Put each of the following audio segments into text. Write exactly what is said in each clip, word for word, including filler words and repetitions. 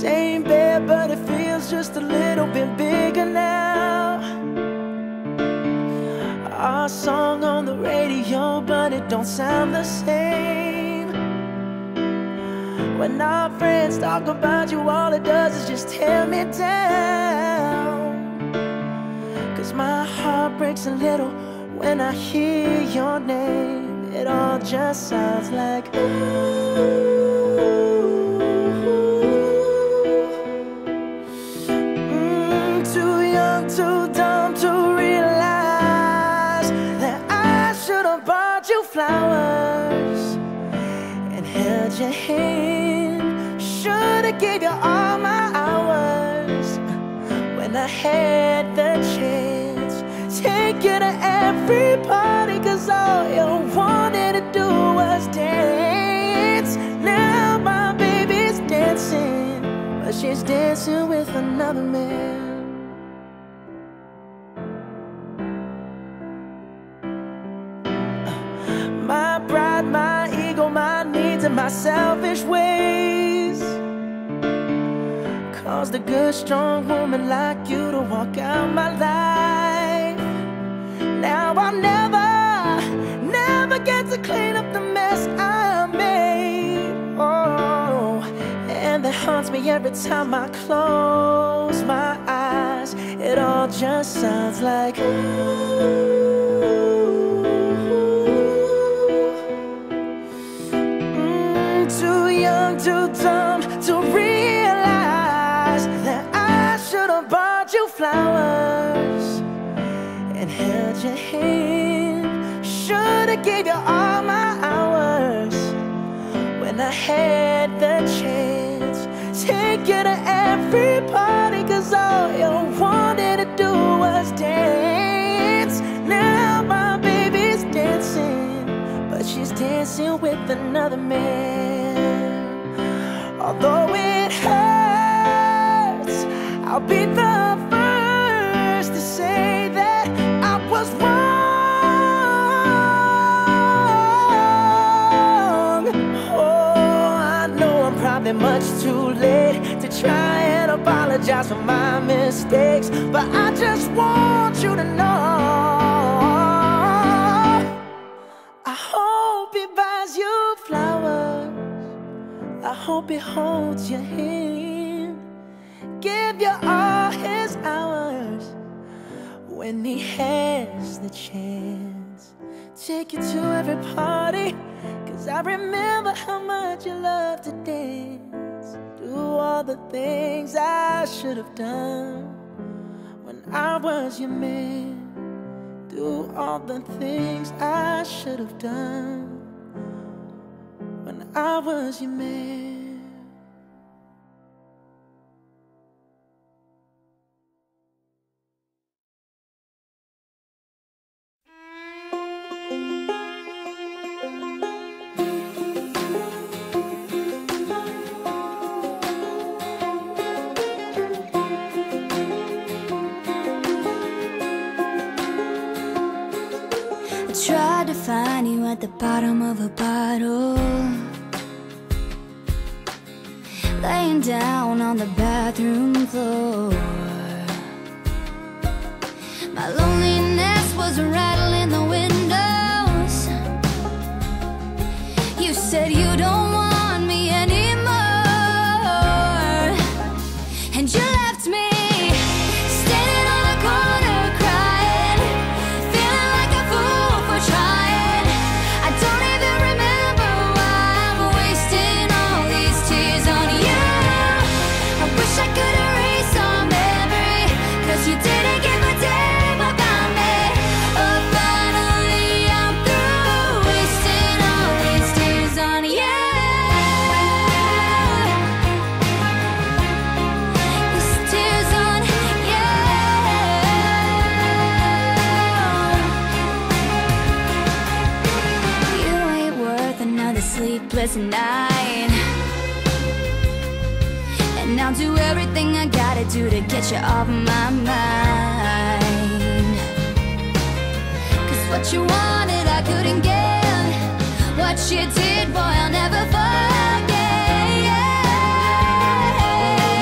same bed, but it feels just a little bit bigger now. Our song on the radio, but it don't sound the same. When our friends talk about you, all it does is just tear me down. Cause my heart breaks a little when I hear your name. It all just sounds like ooh. Too dumb to realize that I should have bought you flowers and held your hand. Should have gave you all my hours when I had the chance. Take you to every party, cause all you wanted to do was dance. Now my baby's dancing, but she's dancing with another man. My pride, my ego, my needs, and my selfish ways caused a good, strong woman like you to walk out my life. Now I'll never, never get to clean up the mess I made. Oh, and that haunts me every time I close my eyes. It all just sounds like ooh. Too young, too dumb to realize that I should have bought you flowers and held your hand. Should have gave you all my hours when I had the chance. Take you to every party, cause all you wanted to do was dance. Now my baby's dancing, but she's dancing with another man. Although it hurts, I'll be the first to say that I was wrong. Oh, I know I'm probably much too late to try and apologize for my mistakes, but I just want you to know I hope he buys you flowers. I hope he holds your hand, give you all his hours when he has the chance. Take you to every party, cause I remember how much you love to dance. Do all the things I should have done when I was your man. Do all the things I should have done when I was your man. I tried to find you at the bottom of a bottle, laying down on the bathroom floor. My loneliness was rattling the windows. You said you don't want me anymore, and you left me standing on a corner crying, feeling like a fool for trying. I don't even remember why I'm wasting all these tears on you. I wish I could erase our memory, cause you didn't give a damn about me. Oh, finally I'm through wasting all these tears on you. These tears on you. You ain't worth another sleepless night, and I'll do everything I gotta do to get you off my mind. Cause what you wanted I couldn't get, what you did, boy, I'll never forget.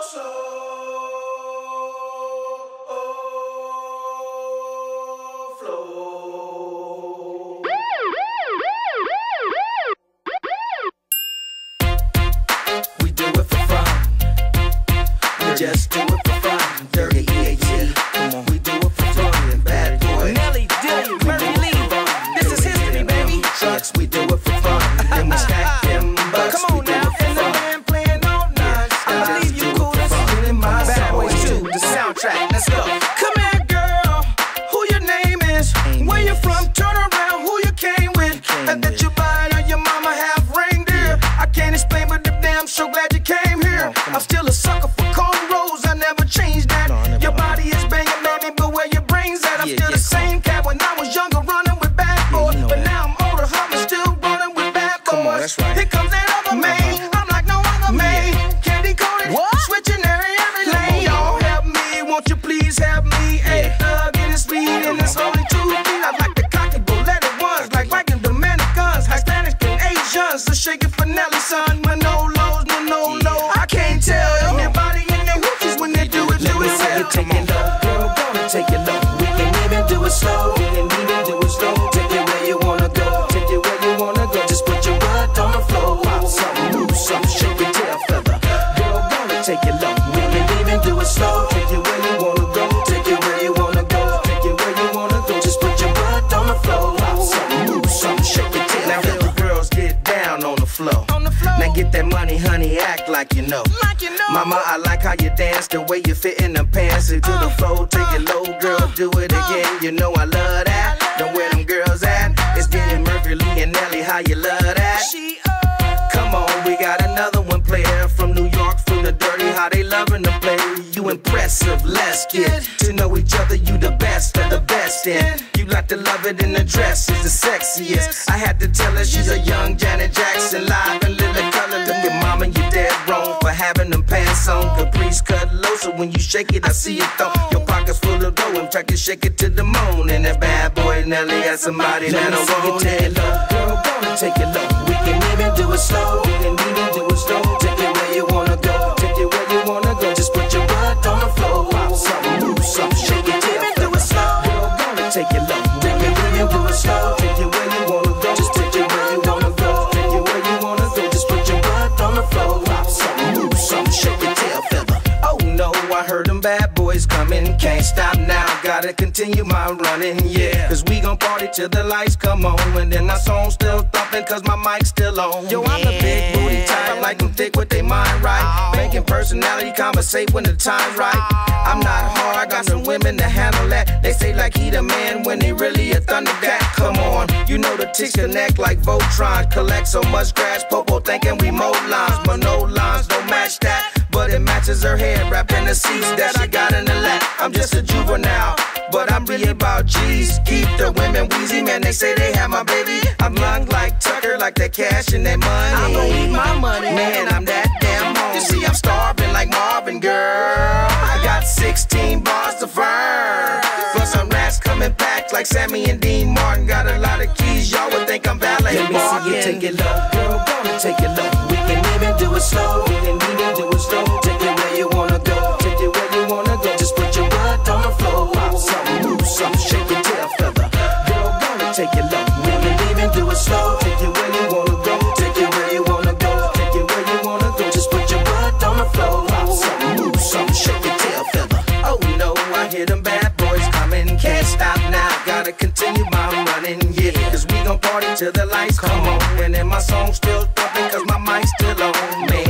Just do it for fun, dirty E A T. Come on, we do it for fun, bad boy. Nelly, Dilly, Murphy Lee. This is history, baby. Trucks, we do it for fun. Then we stack them bucks. Come on now, and the band playing all night. I believe you cool. This is in my Bad Boys two, the soundtrack. Let's go. Come here, girl. Who your name is? Where you from? Turn around. Who you came with? And that you buy or your mama have reindeer. I can't explain, but the damn so glad you came here. I'm still a sucker for cornrows. I never changed that. No, never your body is banging, baby, but where your brain's at? I'm yeah, still yeah, the same cat when I was younger, running with bad boys. Yeah, you know but that. Now I'm older, I'm still running with bad boys. Come on, that's right. Here comes that other uh-huh. man. I'm like no other yeah. man. Candy coated, switching every every lane. Y'all help me, won't you please help me? Hey, thug in the speed, and it's only two feet. I like the cocky bulleted ones, like Mike and Dominicans, Hispanic and Asians. So shake it for Nelly, son, with no lows, no no no. I can't tell everybody in their hoochies when they do it, do it well. Take it low, girl, gonna take it low. We can even do it slow, we can even do it slow. Take it where you wanna go, take it where you wanna go. Just put your butt on the floor, pop something, move something, shake your tail feather. Girl, gonna take it low, we can even do it slow. Take it where you wanna go, take it where you wanna go, take it where you wanna go. Just put your butt on the floor, pop something, move something, shake your tail. Now let the girls get down on the floor. Now get that money, honey, act like you know. Like you know. Mama, I like how you dance, the way you fit in the pants. Into uh, the flow, take uh, it low, girl, uh, do it uh, again. You know I love that. I love know where them girls at. It's getting Murphy, Lee, and Nelly. How you love that? She, uh, Come on, we got another one player from New York, from the dirty. How they loving to play. You impressive. Let's get to know each other. You the best of the best, and you like to love it in the dress. Is the sexiest. I had to tell her she's a young Janet Jackson, live and live in color. Look at mama, you dead wrong for having them pants on. Caprice cut low, so when you shake it, I see it though. Your pockets full of dough, and try to shake it to the moon. And that bad boy Nelly got somebody that don't want it. Girl, gonna take it low. We can even do it slow. We can even do it slow. Take it where you wanna go. Take it where you wanna go. Just put your butt on the floor. Pop something, move something, shake it till you do it slow. Girl, gonna take it low. We can even do it slow. Take it where you wanna go. Just take it where you wanna go. Take it where you wanna go. Just put your butt on the floor. Pop something, move something, shake your tail feather. Oh no, I heard them bad boys coming. Can't stop now, gotta continue my running, yeah. Cause we gon' party till the lights come on. And then my song still thumping cause my mic's still on. Yo, I'm the big booty type, I like them thick with they mind right. Making personality conversate when the time's right. I'm not hard, I got some women to handle that. They say like he the man when he really a thundercat. Come on, you know the ticks connect like Voltron. Collect so much grass, Popo thinking we mow lines. But no lines don't match that. But it matches her hair, wrapped in the seats that I got in the lap. I'm just a juvenile, but I'm really about G's. Keep the women wheezy, man, they say they have my baby. I'm young like Tucker, like that cash and that money. I'm gonna eat my money, man, I'm that damn home. You see, I'm starving like Marvin, girl. I got sixteen bars to burn. Plus some rats coming packed like Sammy and Dean Martin. Got a lot of keys, y'all would think I'm valet. Let me see you take it low, girl, gonna take it low. We can even do it slow, we can even do it slow. Take it where you wanna go, take it where you wanna go. Just put your butt on the floor, pop something, move something, shake your tail feather. Girl, gonna take it low, we can even do it slow. Take it where you wanna go, take it where you wanna go, take it where you wanna go. Just put your butt on the floor, pop something, move something, shake your tail feather. Oh no, I hear them bad boys coming, can't stop now, gotta continue my running, yeah. Cause we gon' party till the lights come on. And then my song still thumping cause my mic's still on, man.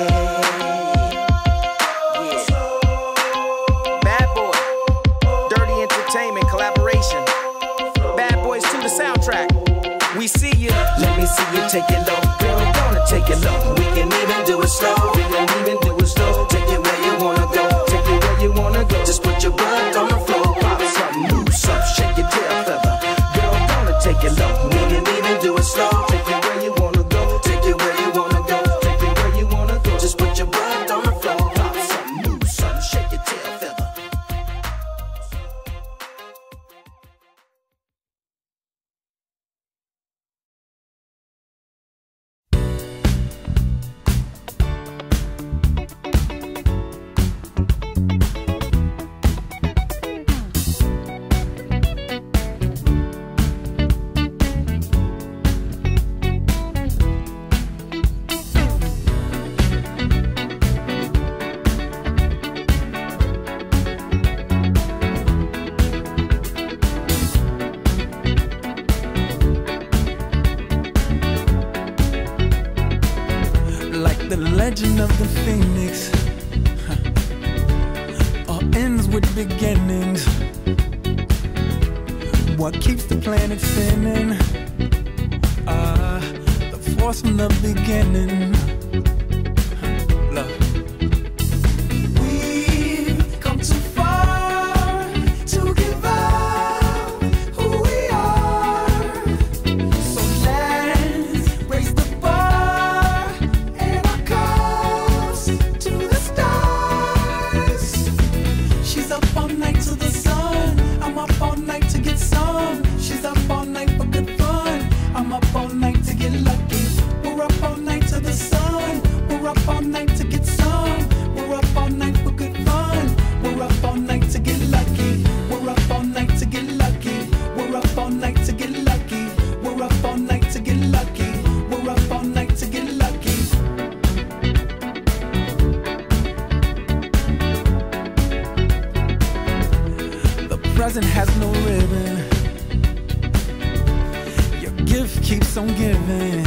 Collaboration, Bad Boys two, the soundtrack. We see you. Let me see you take it low, girl. Gonna take it low. We can even do it slow. We can even do it slow. Take it where you wanna go. Take it where you wanna go. Just put your butt on the floor. Pop something, move something, shake your tail feather. Girl, gonna take it low. We can even do it slow. what keeps the planet spinning. Uh, the force from the beginning. Look. We've come too far to give up who we are. So let's raise the bar and our cups to the stars. She's up all night to the sun. I'm up all night to get some. She's up all night for good fun. I'm up all night to get lucky. We're up all night to the sun. We're up all night to get some. We're up all night for good fun. We're up all night to get lucky. We're up all night to get lucky. We're up all night to get lucky. We're up all night to get lucky. We're up all night to get lucky. The present has no ribbon. Your gift keeps on giving.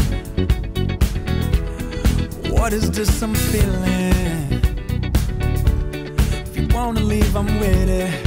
What is this I'm feeling? If you wanna leave, I'm with it.